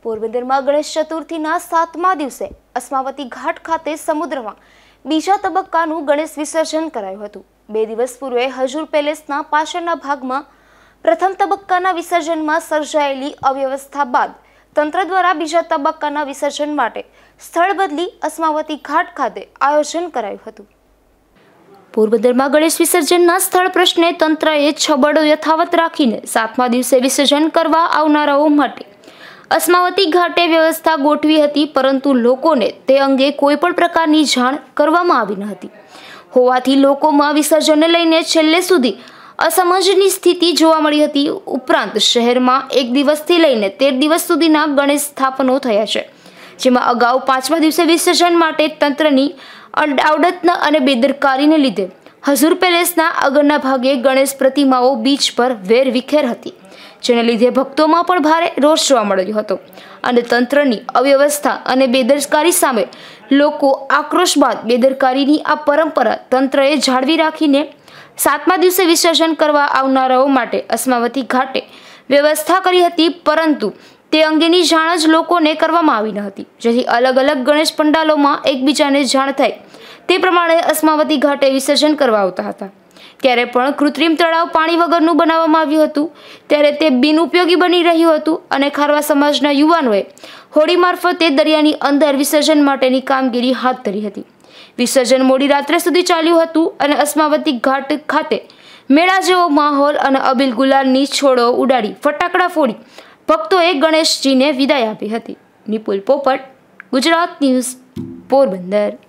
પોરબંદરમાં ગણેશ ચતુર્થીના 7મા દિવસે અસ્માવતી ઘાટ ખાતે સમુદ્રમાં બીજા તબક્કાનું ગણેશ વિસર્જન કરાયું હતું। 2 દિવસ પૂર્વે હજુર પેલેસના પાછળના ભાગમાં પ્રથમ તબક્કાના વિસર્જનમાં સર્જાયેલી અવ્યવસ્થા બાદ તંત્ર દ્વારા બીજા તબક્કાના વિસર્જન માટે સ્થળ બદલી અસ્માવતી ઘાટ ખાતે આયોજન કરાયું હતું। પોરબંદરમાં ગણેશ વિસર્જનના સ્થળ પ્રશ્ને તંત્રએ છબરડો યથાવત રાખીને 7મા દિવસે વિસર્જન કરવા આવનારાઓ માટે અસ્માવતી ઘાટે વ્યવસ્થા ગોઠવી હતી, પરંતુ લોકોને તે અંગે કોઈ પણ પ્રકારની જાણ કરવામાં આવી ન હતી હોવાથી લોકોમાં વિસર્જનને લઈને છેલ્લે સુધી અસમજની સ્થિતિ જોવા મળી હતી। ઉપરાંત શહેરમાં 1 દિવસથી લઈને 13 દિવસ સુધીના ગણેશ સ્થાપનો થયા છે, જેમાં અગાઉ 5મા દિવસે વિસર્જન માટે તંત્રની આવડત અને બેદરકારીને લીધે હજુર પેલેસના આગળના ભાગે ગણેશ પ્રતિમાઓ બીચ પર વેરવિખેર હતી, જેને લીધે ભક્તોમાં પણ ભારે રોષ જોવા મળ્યો હતો અને તંત્રની અવ્યવસ્થા અને બેદરકારી સામે લોકો આક્રોશ બાદ બેદરકારીની આ પરંપરા તંત્રએ જાળવી રાખીને 7મા દિવસે વિસર્જન કરવા આવનારાઓ માટે અસ્માવતી ઘાટે વ્યવસ્થા કરી હતી, પરંતુ તે અંગેની જાણ જ લોકોને કરવામાં આવી ન હતી, જેથી અલગ અલગ ગણેશ પંડાલોમાં એકબીજાને જાણ થાય તે પ્રમાણે અસ્માવતી ઘાટે વિસર્જન કરવા આવતા હતા। ત્યારે પણ કૃત્રિમ તળાવ પાણી વગરનું બનાવવામાં આવ્યું હતું, ત્યારે તે બિનઉપયોગી બની રહ્યું હતું અને ખારવા સમાજના યુવાનોએ હોડી મારફતે દરિયાની અંદર વિસર્જન માટેની કામગીરી હાથ ધરી હતી। વિસર્જન મોડી રાત્રે સુધી ચાલ્યું હતું અને અસ્માવતી ઘાટ ખાતે મેળા જેવો માહોલ અને અબીલ ગુલાલની છોડો ઉડાડી ફટાકડા ફોડી ભક્તોએ ગણેશજીને વિદાય આપી હતી। નિપુલ પોપટ, ગુજરાત ન્યૂઝ, પોરબંદર।